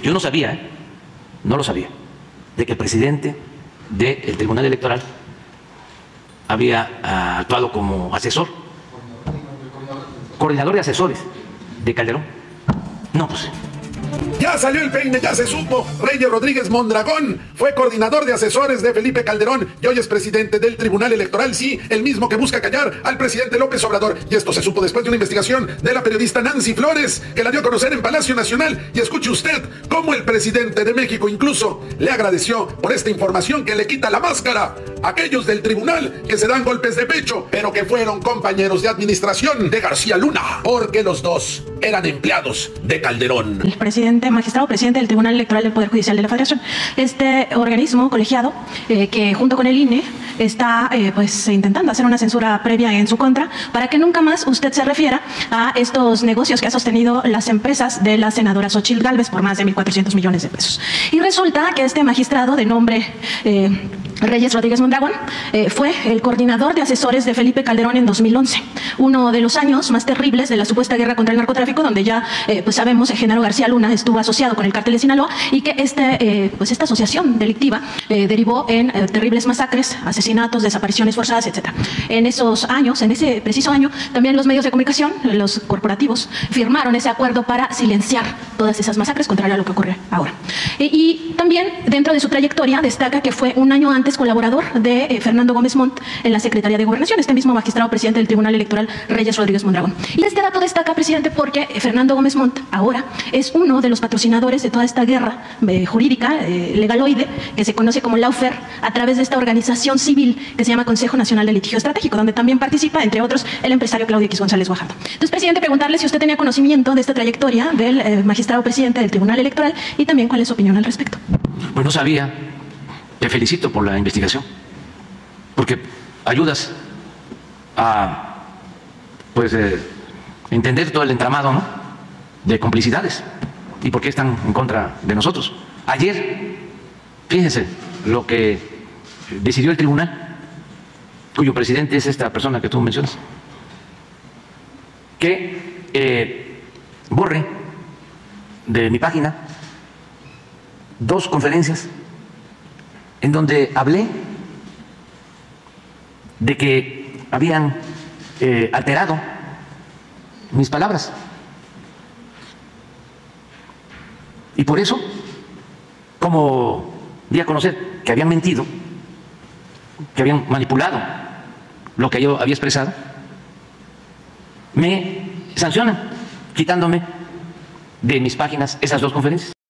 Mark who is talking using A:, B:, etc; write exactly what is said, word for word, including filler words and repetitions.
A: porque yo no sabía, ¿eh? no lo sabía, de que el presidente del Tribunal Electoral había ah, actuado como asesor, coordinador de asesores de Calderón. No, pues...
B: Ya salió el peine, ya se supo. Reyes Rodríguez Mondragón fue coordinador de asesores de Felipe Calderón y hoy es presidente del Tribunal Electoral, sí, el mismo que busca callar al presidente López Obrador. Y esto se supo después de una investigación de la periodista Nancy Flores, que la dio a conocer en Palacio Nacional. Y escuche usted cómo el presidente de México incluso le agradeció por esta información que le quita la máscara a aquellos del tribunal que se dan golpes de pecho, pero que fueron compañeros de administración de García Luna, porque los dos eran empleados de Calderón.
C: El presidente, magistrado presidente del Tribunal Electoral del Poder Judicial de la Federación, este organismo colegiado eh, que junto con el I N E está eh, pues intentando hacer una censura previa en su contra para que nunca más usted se refiera a estos negocios que ha sostenido las empresas de la senadora Xochitl Gálvez por más de mil cuatrocientos millones de pesos. Y resulta que este magistrado de nombre eh, Reyes Rodríguez Mondragón eh, fue el coordinador de asesores de Felipe Calderón en dos mil once, uno de los años más terribles de la supuesta guerra contra el narcotráfico, donde ya eh, pues sabemos el Genaro García Luna estuvo asociado con el cártel de Sinaloa y que este, eh, pues esta asociación delictiva eh, derivó en eh, terribles masacres, asesinatos, desapariciones forzadas, etcétera. En esos años, en ese preciso año, también los medios de comunicación, los corporativos, firmaron ese acuerdo para silenciar todas esas masacres, contrario a lo que ocurre ahora. Eh, y también dentro de su trayectoria destaca que fue un año antes colaborador de eh, Fernando Gómez Montt en la Secretaría de Gobernación, este mismo magistrado presidente del Tribunal Electoral, Reyes Rodríguez Mondragón. Y este dato destaca, presidente, porque eh, Fernando Gómez Montt ahora es uno de los patrocinadores de toda esta guerra eh, jurídica, eh, legaloide, que se conoce como Lawfare, a través de esta organización civil que se llama Consejo Nacional de Litigio Estratégico, donde también participa, entre otros, el empresario Claudio X González Guajardo. Entonces, presidente, preguntarle si usted tenía conocimiento de esta trayectoria del eh, magistrado presidente del Tribunal Electoral y también cuál es su opinión al respecto.
A: Pues no sabía. Te felicito por la investigación, porque ayudas a pues eh, entender todo el entramado, ¿no?, de complicidades y por qué están en contra de nosotros. Ayer, fíjense lo que decidió el tribunal, cuyo presidente es esta persona que tú mencionas, que eh, borre de mi página dos conferencias en donde hablé de que habían eh, alterado mis palabras. Y por eso, como di a conocer que habían mentido, que habían manipulado lo que yo había expresado, me sancionan quitándome de mis páginas esas dos conferencias.